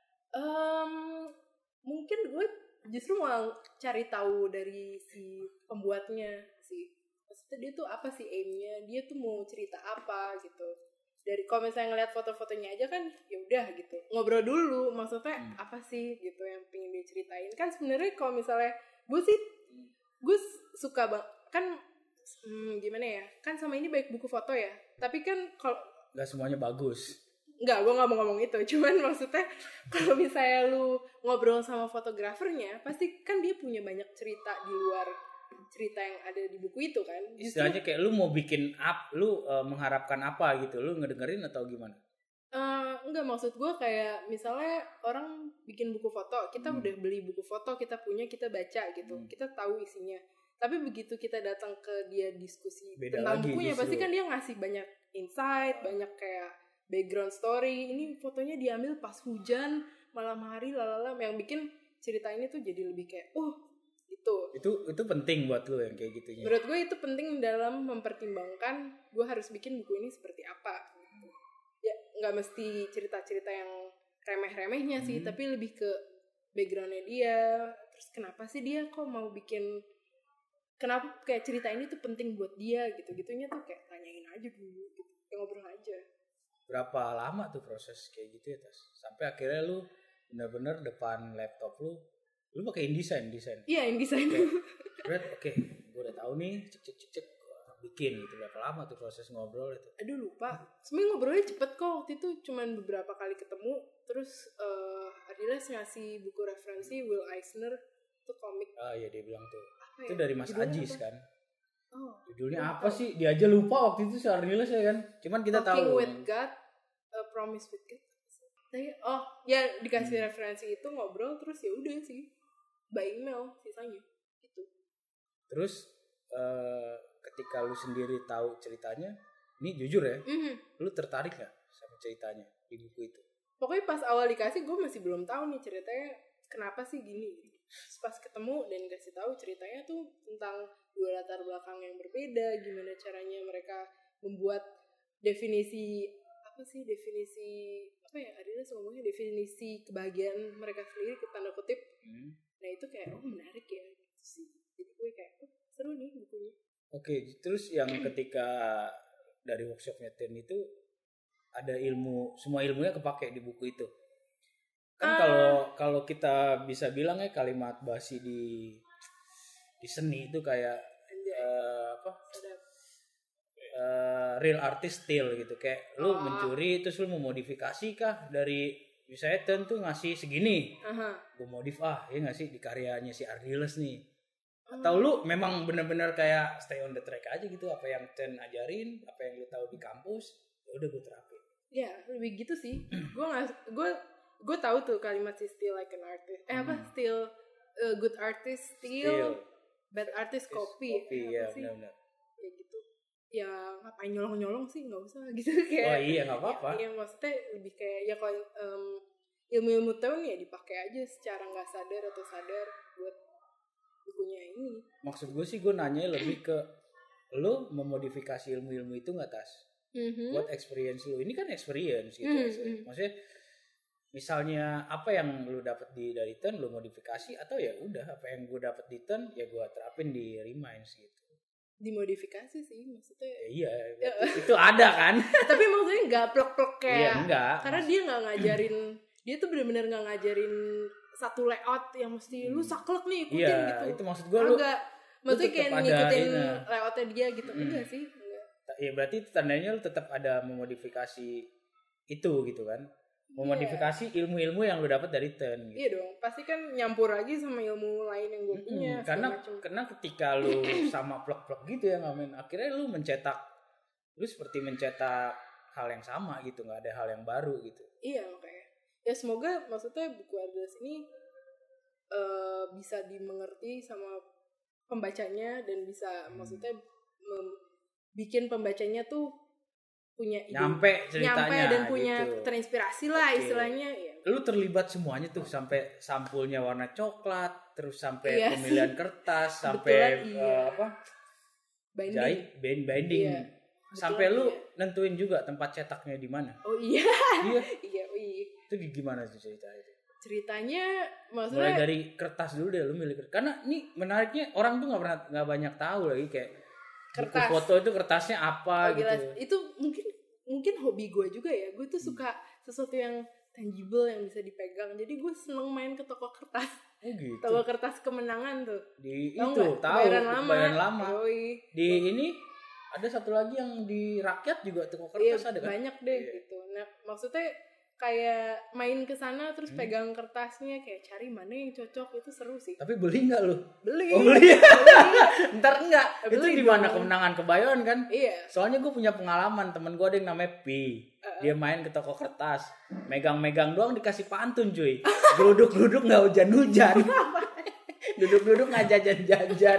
Mungkin gue justru mau cari tahu dari si pembuatnya sih. Maksudnya dia tuh apa sih aimnya? Dia tuh mau cerita apa gitu. Dari kalau misalnya ngeliat foto-fotonya aja kan ya udah gitu. Ngobrol dulu maksudnya apa sih gitu yang pengen dia ceritain. Kan sebenarnya kalau misalnya gue suka kan gimana ya? Kan sama ini baik buku foto ya. Tapi kan kalau nggak semuanya bagus. Enggak, gue gak mau ngomong itu. Cuman maksudnya kalau misalnya lu ngobrol sama fotografernya, pasti kan dia punya banyak cerita di luar cerita yang ada di buku itu kan. Istilahnya kayak lu mau bikin lu mengharapkan apa gitu, lu ngedengerin atau gimana? Enggak, maksud gue kayak misalnya orang bikin buku foto, kita udah beli buku foto, kita punya, kita baca gitu, kita tahu isinya. Tapi begitu kita datang ke dia diskusi beda tentang lagi, bukunya, justru. pasti kan dia ngasih banyak insight, banyak kayak background story. Ini fotonya diambil pas hujan, malam hari, lalala, yang bikin cerita ini tuh jadi lebih kayak itu penting buat lu yang kayak gitunya. Menurut gue itu penting dalam mempertimbangkan gue harus bikin buku ini seperti apa gitu. Ya nggak mesti cerita-cerita yang remeh-remehnya sih, tapi lebih ke backgroundnya dia, terus kenapa sih dia kok mau bikin, kenapa kayak cerita ini tuh penting buat dia gitu-gitunya tuh kayak tanyain aja dulu gitu, kayak ngobrol aja. Berapa lama tuh proses kayak gitu ya Tas? Sampai akhirnya lu benar-benar depan laptop lu pakai InDesign. Iya, InDesign. Oke, gue udah tahu nih, cek bikin gitu. Berapa lama tuh proses ngobrol itu? Aduh lupa. Sebenarnya ngobrolnya cepet kok, waktu itu cuman beberapa kali ketemu. Terus Ardiles ngasih buku referensi Will Eisner, itu komik. Ah iya, dia bilang tuh. Apa Itu ya? dari Mas Judulnya Ajis apa? kan? Oh, Judulnya apa sih? Dia aja lupa waktu itu si Ardiles ya kan? Cuman kita Talking tahu. with God, Promise with God. Ya dikasih referensi itu, ngobrol, terus ya udah sih by email sisanya gitu. Terus ketika lu sendiri tahu ceritanya, ini jujur ya, lu tertarik gak sama ceritanya di buku itu? Pokoknya pas awal dikasih gue masih belum tahu nih ceritanya kenapa sih gini. Terus pas ketemu dan kasih tahu ceritanya tuh tentang dua latar belakang yang berbeda, gimana caranya mereka membuat definisi apa ya, Ardiles ngomongnya definisi kebahagiaan mereka sendiri ke tanda kutip. Nah itu kayak menarik ya gitu sih. Jadi gue kayak seru nih bukunya. Oke, terus yang ketika dari workshopnya Ten itu ada semua ilmunya kepake di buku itu. Kan kalau kita bisa bilang ya kalimat basi di seni itu kayak real artist steal gitu, kayak lu mencuri terus lu memodifikasi kah dari misalnya Ten tuh ngasih segini, gue modif ya nggak sih di karyanya si Ardiles nih, atau lu memang benar-benar kayak stay on the track aja gitu, apa yang Ten ajarin, apa yang lu tahu di kampus, ya udah gue terapin. Ya lebih gitu sih. gue tahu tuh kalimat si steal like an artist, steal good artist steal bad artist copy ya benar-benar. Ya gitu. Ya ngapain nyolong sih, nggak usah gitu kayak. Oh iya nggak apa-apa. Ya maksudnya lebih kayak ya kalau ilmu-ilmu tahun ya dipakai aja secara nggak sadar atau sadar buat bukunya ini. Maksud gue sih gue nanya lebih ke lu memodifikasi ilmu-ilmu itu nggak Tas? Buat experience lu, ini kan experience gitu. Maksudnya misalnya apa yang lu dapat dari Ten lu modifikasi, atau ya udah apa yang gue dapat di Ten ya gue terapin di Reminds gitu. Dimodifikasi sih maksudnya. Iya, itu ada kan. Tapi maksudnya nggak plek-plek kayak. Iya, enggak. Karena dia nggak ngajarin, dia tuh benar-benar nggak ngajarin satu layout yang mesti lu saklek nih ikutin gitu. Iya, itu maksud gue lu. Enggak, maksudnya kayak ngikutin layoutnya dia gitu. Enggak sih. Iya berarti itu tandanya lu tetap ada memodifikasi itu gitu kan. memodifikasi ilmu-ilmu yang lu dapat dari Ten gitu. Iya dong, pasti kan nyampur lagi sama ilmu lain yang gue punya. Karena ketika lu sama plug-plug gitu ya ngamen, akhirnya lu seperti mencetak hal yang sama gitu, nggak ada hal yang baru gitu. Iya makanya. Ya semoga maksudnya buku Ardiles ini bisa dimengerti sama pembacanya dan bisa maksudnya bikin pembacanya tuh punya ide, nyampe ceritanya dan punya gitu. Terinspirasi lah istilahnya ya. Lu terlibat semuanya tuh sampai sampulnya warna coklat, terus sampai pemilihan kertas, sampai binding. Iya. Sampai lu nentuin juga tempat cetaknya di mana. Oh iya. Iya. Itu gimana tuh ceritanya? Ceritanya maksudnya mulai dari kertas dulu deh, lu milih kertas. Karena ini menariknya orang tuh nggak banyak tahu lagi kayak kertas. Buku foto itu kertasnya apa gitu. Itu mungkin hobi gue juga ya. Gue tuh suka sesuatu yang tangible yang bisa dipegang. Jadi gue seneng main ke toko kertas. Gitu. Toko kertas kemenangan tuh. Di tau itu gak? tahu Bayaran lama. Di ini ada satu lagi yang di rakyat juga toko kertas ada kan? Banyak deh gitu. Nah, maksudnya kayak main ke sana terus pegang kertasnya kayak cari mana yang cocok, itu seru sih. Tapi beli nggak lu? Beli. Oh, beli. Ntar enggak. Itu di mana Kemenangan Kebayoran kan? Iya. Soalnya gue punya pengalaman, temen gue ada yang namanya Pi. Dia main ke toko kertas, megang-megang doang dikasih pantun cuy. Geluduk-geluduk nggak hujan-hujan. Duduk-duduk nggak jajan-jajan.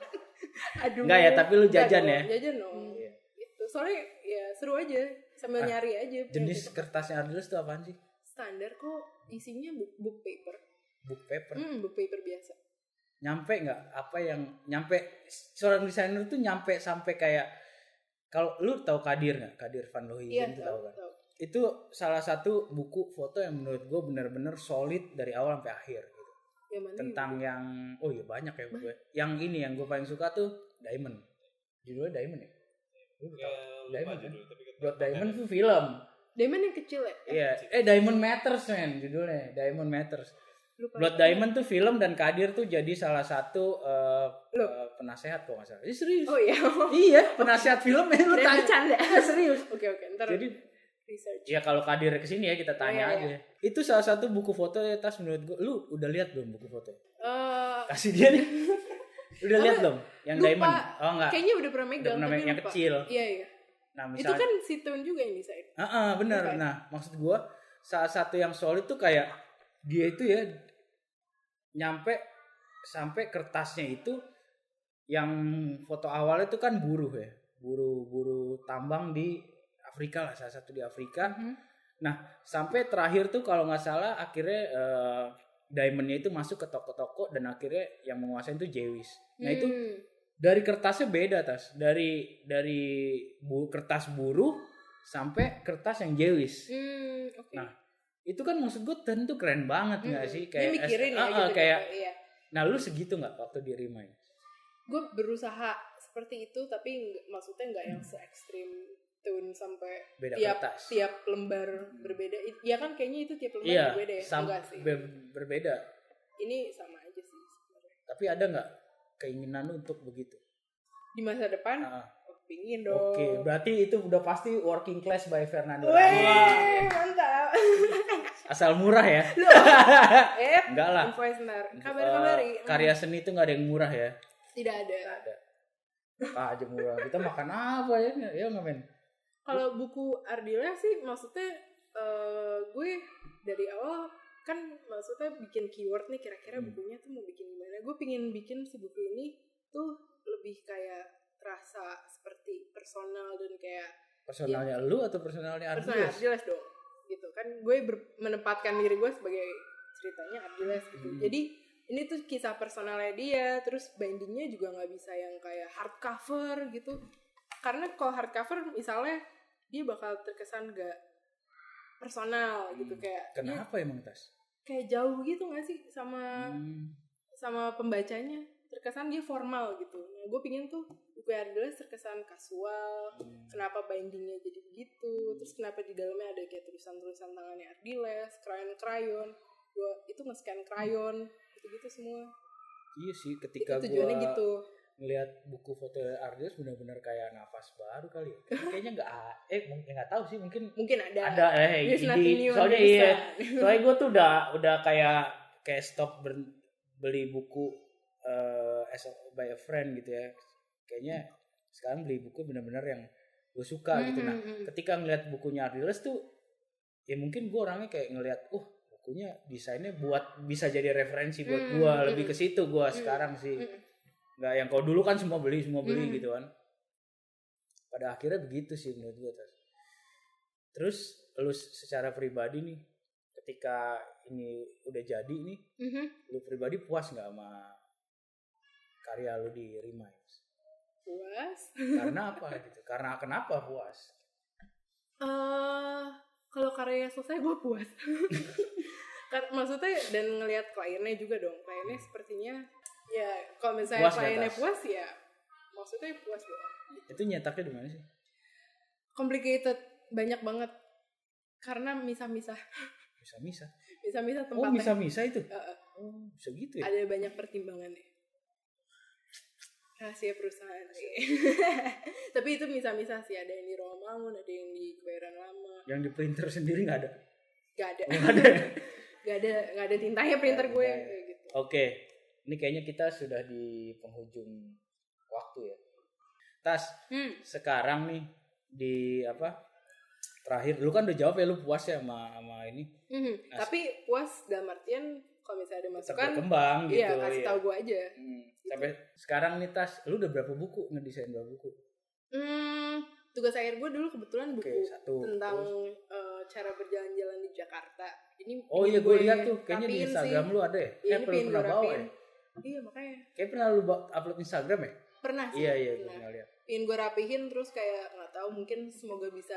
Aduh. Enggak ya, tapi lu jajan ya? Jajan dong. Gitu. Soalnya ya seru aja sambil nyari aja. Jenis kertasnya Ardiles tuh apaan sih? Standar kok, isinya book paper. Book paper? Book paper biasa. Nyampe nggak? Apa yang nyampe seorang desainer tuh nyampe sampai kayak, kalau lu tahu Kadir nggak? Kadir Van Lohijsen itu tahu kan? Itu salah satu buku foto yang menurut gue benar-benar solid dari awal sampai akhir gitu. Tentang yang banyak ya gue. Yang ini yang gue paling suka tuh Diamond. Judulnya Diamond ya? Diamond kan? Blood Diamond tuh film. Diamond yang kecil ya? Iya. Diamond Matters men judulnya. Diamond Matters. Blood Diamond tuh film dan Kadir tuh jadi salah satu penasehat kok nggak salah. Serius. Oh iya. Iya penasehat film ya lu tanya. Bercanda. Serius. Oke. Ntar jadi research. Ya kalau Kadir kesini ya kita tanya aja. Itu salah satu buku foto ya Tas menurut gue. Lu udah lihat belum buku foto? Kasih dia nih. Udah lihat belum? Yang lupa. Diamond? Oh enggak. Kayaknya udah pernah megang tapi yang lupa. kecil. Iya. Nah, misalnya, itu kan si Tun juga yang desain. Bener. Okay. Nah maksud gue salah satu yang solid tuh kayak dia itu ya nyampe sampai kertasnya itu yang foto awalnya itu kan buruh ya. Buruh tambang di Afrika lah, salah satu di Afrika. Nah sampai terakhir tuh kalau nggak salah akhirnya diamondnya itu masuk ke toko-toko dan akhirnya yang menguasai itu Jewish. Nah itu dari kertasnya beda Tas, dari kertas buruh sampai kertas yang Jewish. Okay. Nah itu kan maksud gue tentu keren banget nggak sih? Kayak mikirin ya gitu. Kayak, iya. Nah lu segitu nggak waktu di Rima? Gue berusaha seperti itu tapi maksudnya nggak yang se ekstrim Tun sampai beda tiap lembar berbeda. Ya kan kayaknya itu tiap lembar berbeda ya? Enggak sih. Berbeda. Ini sama aja sih sebenarnya. Tapi ada nggak keinginan lu untuk begitu? Di masa depan? Pingin dong. Oke, berarti itu udah pasti Working Class by Fernando. Wih, mantap. Asal murah ya? Enggak lah. Kabar-kabari. Karya seni itu nggak ada yang murah ya? Tidak ada. Aja murah. Kita makan apa ya? Ya ngapain? Kalau buku Ardiles sih maksudnya gue dari awal kan maksudnya bikin keyword nih kira-kira bukunya tuh mau bikin gimana. Gue pingin bikin si buku ini tuh lebih kayak terasa seperti personal dan kayak personalnya lu atau personalnya Ardiles? Personalnya Ardiles dong gitu kan. Gue menempatkan diri gue sebagai ceritanya Ardiles gitu. Jadi ini tuh kisah personalnya dia, terus bindingnya juga nggak bisa yang kayak hardcover gitu. Karena kalau hardcover misalnya dia bakal terkesan gak personal gitu kayak. Kenapa emang Tas? Kayak jauh gitu nggak sih sama pembacanya, terkesan dia formal gitu. Nah gue pingin tuh buku Ardiles terkesan kasual. Kenapa bindingnya jadi begitu? Terus kenapa di dalamnya ada kayak tulisan-tulisan tangannya Ardiles, krayon. Gue itu nge-scan krayon gitu semua. Iya sih ketika tujuannya gitu. ngelihat buku foto artis benar-benar kayak nafas baru kali ya. Kayaknya nggak tahu sih, mungkin ada There's nothing new soalnya under the iya sun. soalnya gue tuh udah kayak stop beli buku as by a friend gitu ya. Kayaknya sekarang beli buku benar-benar yang gue suka gitu. Nah ketika ngelihat bukunya Ardiles tuh ya mungkin gue orangnya kayak ngelihat bukunya desainnya buat bisa jadi referensi buat gue. Lebih ke situ gue sekarang sih. Nggak yang kalau dulu kan semua beli gitu kan. Pada akhirnya begitu sih menurut gue. Terus lu secara pribadi nih, ketika ini udah jadi nih, lu pribadi puas nggak sama karya lu di Reminds? Puas. Karena apa gitu? Karena kenapa puas? Kalau karyanya selesai gue puas. Maksudnya dan ngelihat kliennya juga dong. Kliennya sepertinya ya kalau misalnya Puas kliennya batas. puas ya maksudnya puas dong. Itu nyetaknya di mana sih? Complicated, banyak banget. Karena misah-misah Misah-misah. tempatnya. Oh, misah-misah itu? Bisa gitu ya? Ada banyak pertimbangannya. Rahasia perusahaan sih. Tapi itu misah-misah sih. Ada yang di Romangun, ada yang di Kebayoran Lama. Yang di printer sendiri nggak ada? Gak ada. Oh, nggak ada. Gak ada tintanya printer gue kayak gitu. Oke, ini kayaknya kita sudah di penghujung waktu ya. Tas, sekarang nih di terakhir, lu kan udah jawab ya lu puas ya sama ini. Tapi puas dalam artian kalau misalnya ada masukan, berkembang gitu. iya kasih tahu gue aja. Sampai sekarang nih Tas, lu udah berapa buku ngedesain berapa buku? Tugas akhir gue dulu kebetulan buku Oke, satu. tentang cara berjalan-jalan di Jakarta. Ini Oh iya, gue lihat tuh kayaknya di rapiin Instagram sih. lu ada ya? Iya, ini pengen pernah gue bawa rapiin. ya? Iya makanya. Kayak pernah lu upload Instagram ya? Pernah sih. Iya, gue pernah. pernah lihat. Pengen gue rapihin terus kayak nggak tahu mungkin semoga bisa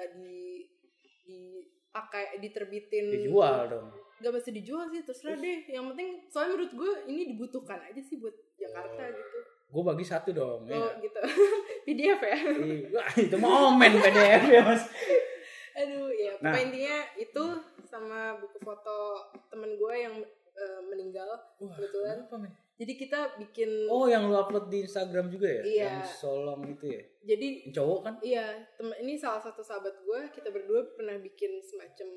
dipakai diterbitin. Dijual dong. Gak mesti dijual sih, terserah deh. Yang penting soalnya menurut gue ini dibutuhkan aja sih buat Jakarta gitu. Gue bagi satu dong. Oh gitu. PDF ya. Wah, itu mau omen PDF ya Mas. Aduh ya. Pokoknya intinya itu sama buku foto temen gue yang meninggal kebetulan. Kenapa, men? Jadi kita bikin. Oh, yang lu upload di Instagram juga ya? Iya. Yang Solong itu ya? Jadi yang cowok kan? iya, ini salah satu sahabat gue, kita berdua pernah bikin semacam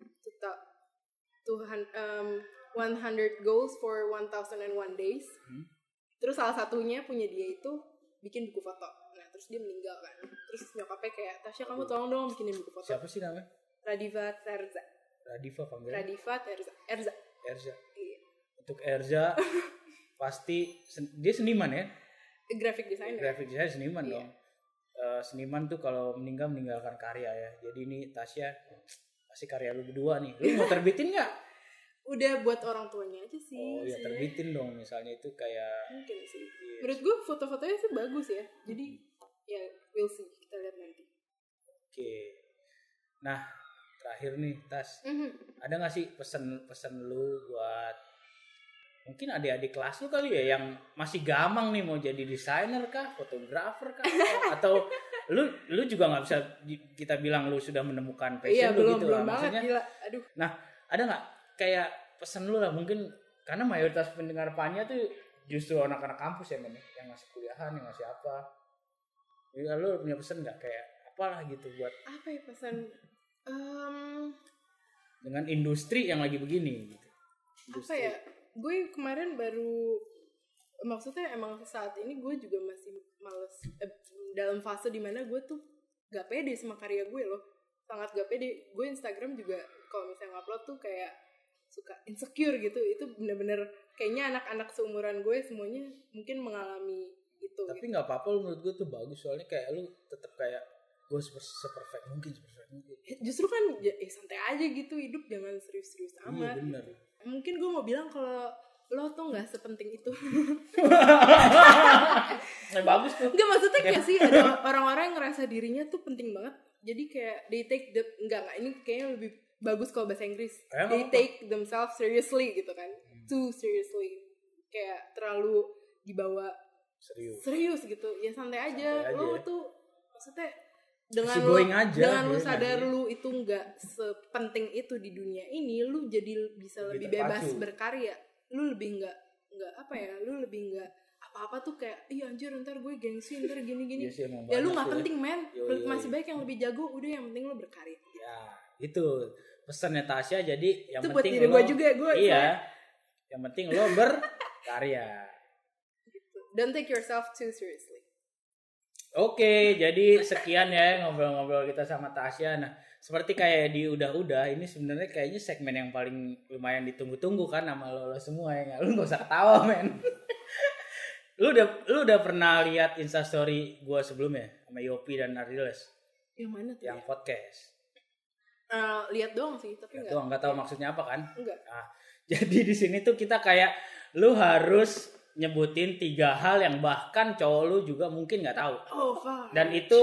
100 goals for 1001 days. Terus salah satunya punya dia itu bikin buku foto. Nah, terus dia meninggal kan. Terus nyokapnya kayak, Tasya kamu tolong dong bikinin buku foto. Siapa sih namanya? Radiva Terza. Radiva panggilan? Radiva Terza. Erza. Iya. Untuk Erza pasti dia seniman ya? Graphic designer. Graphic designer seniman Iya. dong. Seniman tuh kalau meninggalkan karya ya. Jadi ini Tasya pasti karya lu berdua nih. Lu mau terbitin nggak? Udah buat orang tuanya aja sih. Oh ya, terbitin dong. Misalnya itu kayak Mungkin sih. Menurut gue foto-fotonya sih bagus ya. Jadi ya we'll see. Kita lihat nanti. Oke. Nah, terakhir nih Tas, ada nggak sih pesan lu buat mungkin adik-adik kelas lu kali ya yang masih gamang nih mau jadi desainer kah, fotografer kah, atau lu juga nggak bisa kita bilang lu sudah menemukan passion lu gitu lah, belum banget, maksudnya. gila. Aduh. Nah, ada nggak kayak pesan lu lah mungkin karena mayoritas pendengar Panya tuh justru anak-anak kampus ya men, yang masih kuliahan, yang masih apa. Ya, lu punya pesan nggak kayak apalah gitu buat Apa ya pesan? dengan industri yang lagi begini gitu. Apa ya? Gue kemarin baru maksudnya emang saat ini gue juga masih males dalam fase dimana gue tuh gak pede sama karya gue loh, sangat gak pede. Gue Instagram juga kalau misalnya ngupload tuh kayak suka insecure gitu. Itu bener-bener kayaknya anak-anak seumuran gue semuanya mungkin mengalami itu. Tapi gitu. nggak apa-apa lu, menurut gue tuh bagus soalnya kayak lu tetap kayak gue seperfect mungkin. Justru kan santai aja gitu hidup, jangan serius-serius amat. Iya benar. Mungkin gue mau bilang kalau lo tuh nggak sepenting itu. Bagus tuh. Enggak, maksudnya kayak sih ada orang-orang yang ngerasa dirinya tuh penting banget. Jadi kayak they take the enggak ini kayaknya lebih bagus kalau bahasa Inggris. They take themselves seriously gitu kan. Too seriously. Kayak terlalu dibawa serius gitu. Ya santai aja. Lo tuh maksudnya dengan lu sadar lu itu nggak sepenting itu di dunia ini, lu jadi bisa lebih bebas berkarya. Lu lebih nggak apa ya, lu lebih nggak apa apa-apa tuh kayak ih anjir ntar gue gengsi ntar gini-gini. Iya sih, emang Ya lu banyak nggak tuh ya. penting men, Yoi. masih baik yang lebih jago, udah yang penting lu berkarya. Ya, itu pesannya Tasya. Jadi yang Itu buat penting diri lo gue juga, gue iya, yang penting lo berkarya. gitu. Don't take yourself too seriously. Oke, jadi sekian ya ngobrol-ngobrol kita sama Tasya. Nah, seperti kayak di udah-udah, ini sebenarnya kayaknya segmen yang paling lumayan ditunggu-tunggu kan sama lo semua ya. Lu gak usah ketawa men. Lu udah pernah lihat Instastory gue sebelumnya sama Yopi dan Ardiles Yang mana tuh? yang podcast? Lihat doang sih, tapi Nggak enggak. tahu maksudnya apa kan? Enggak. Nah, jadi di sini tuh kita kayak lu harus nyebutin 3 hal yang bahkan cowok lu juga mungkin nggak tahu. Oh, fuck. Dan itu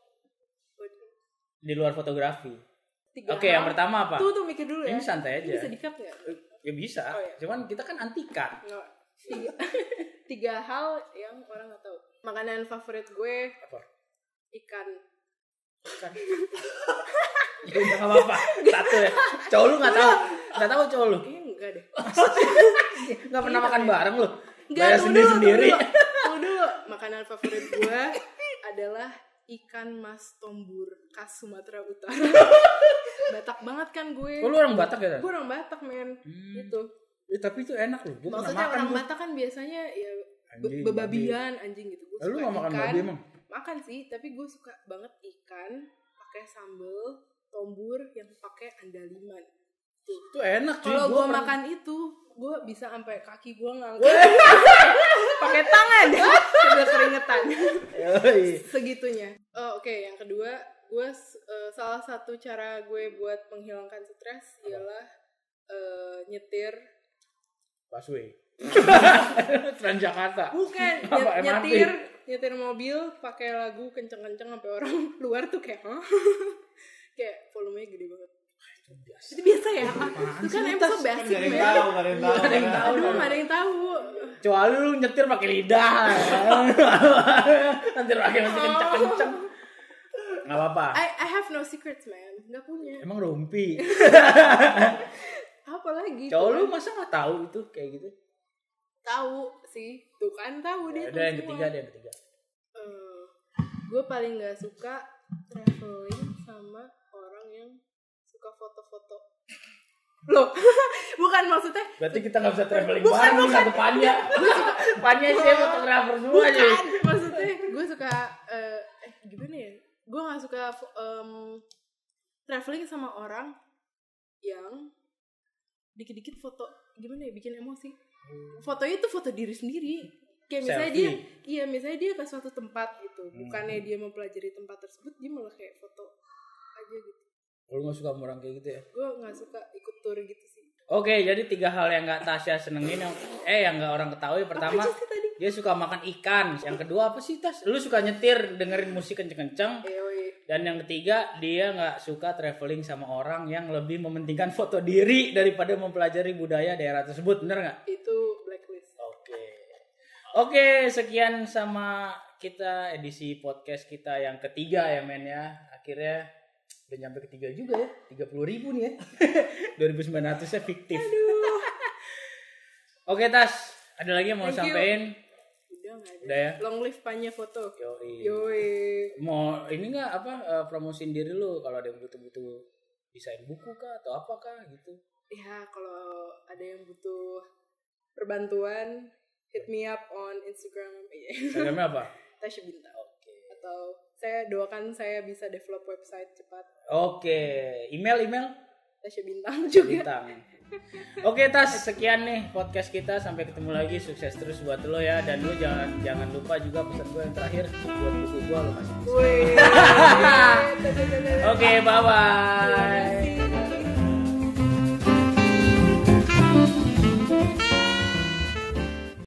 di luar fotografi. 3 Oke, hal. yang pertama apa? Tuh mikir dulu ya. Ini santai Ini aja. bisa di-cut nggak? Ya bisa. Oh, iya. Cuman kita kan anti-cut. Nggak. 3 hal yang orang nggak tahu. Makanan favorit gue Apa? ikan. Kan. Ya udah nggak apa-apa. Satu ya. Cowok lu nggak tahu. Nggak tahu cowok lu. Kayaknya enggak deh. Nggak pernah makan bareng lu. Enggak, Bayar sendiri-sendiri. Tunggu dulu. Makanan favorit gue adalah ikan mas tombur khas Sumatera Utara. Batak banget kan gue. Oh, lu orang Batak ya? Gue orang Batak men. Gitu. Tapi itu enak loh. Gua pernah Maksudnya makan orang gua. Batak kan biasanya ya Anjing, bebabian anjing gitu. Gue Lu suka nggak makan ikan. babi emang? Makan sih, tapi gue suka banget ikan pakai sambal tombur yang pakai andaliman. Itu enak cuy. Kalau Gua gue pernah- makan itu, gue bisa sampai kaki gue ngangkat pakai tangan sambil keringetan. Yoi. Segitunya. Oh, oke. Yang kedua, gue salah satu cara gue buat menghilangkan stres ialah nyetir. Busway. Transjakarta. Bukan Apa, MRT? nyetir mobil pakai lagu kenceng-kenceng sampai orang luar tuh kayak hah? Kayak volumenya gede banget. Itu biasa ya? Itu kan emang so basic men. Gak ada yang tahu. Aduh, gak ada yang tahu. Kecuali lu nyetir pakai lidah. Nanti pakai masih kenceng-kenceng. Nggak apa-apa. I have no secrets man. Gak punya. Emang rumpi. Apa lagi? Cowok lu masa nggak tahu itu kayak gitu? Tahu sih. Tuh kan tahu dia. Ada yang ketiga, ada yang ketiga. Gue paling gak suka traveling sama orang yang suka foto-foto. Loh, bukan maksudnya. Berarti kita nggak bisa traveling Bukan, bareng nih bukan. satu Panya. Panya sih fotografer semua aja. Bukan, maksudnya gue suka gimana ya? Gue gak suka traveling sama orang yang dikit-dikit foto, gimana ya, bikin emosi. Fotonya itu foto diri sendiri. Kayak misalnya Selfie. misalnya dia ke suatu tempat gitu. Bukannya dia mempelajari tempat tersebut, dia malah kayak foto aja gitu. Lu nggak suka sama orang kayak gitu ya? Gue gak suka ikut tour gitu sih. Oke, jadi 3 hal yang nggak Tasya senengin yang nggak orang ketahui. Pertama, Apa aja sih tadi? dia suka makan ikan. Yang kedua apa sih Tas? Lu suka nyetir, dengerin musik kenceng-kenceng. Dan yang ketiga, dia nggak suka traveling sama orang yang lebih mementingkan foto diri daripada mempelajari budaya daerah tersebut. Bener nggak? Itu blacklist. Oke, sekian sama kita edisi podcast kita yang ketiga ya men ya. Akhirnya udah nyampe ketiga juga ya. 30.000 nih ya. 2.900 nya fiktif. Aduh. Oke Tas, ada lagi yang mau Thank you. sampein? Udah gak ada. Udah ya? Long live Panya foto. Yoi. Yoi. Mau ini nggak promosiin diri lu kalau ada yang butuh-butuh desain buku kah atau apa kah gitu? Ya kalau ada yang butuh perbantuan, hit me up on Instagram. Instagramnya apa? Tasya Bintang. Atau saya doakan saya bisa develop website cepat. Oke, email Tasya Bintang juga. Bintang. Oke Tas, sekian nih podcast kita, sampai ketemu lagi, sukses terus buat lo ya, dan lo jangan lupa juga pesan gue yang terakhir buat buku gue lo kasih. Wih. Oke, bye bye.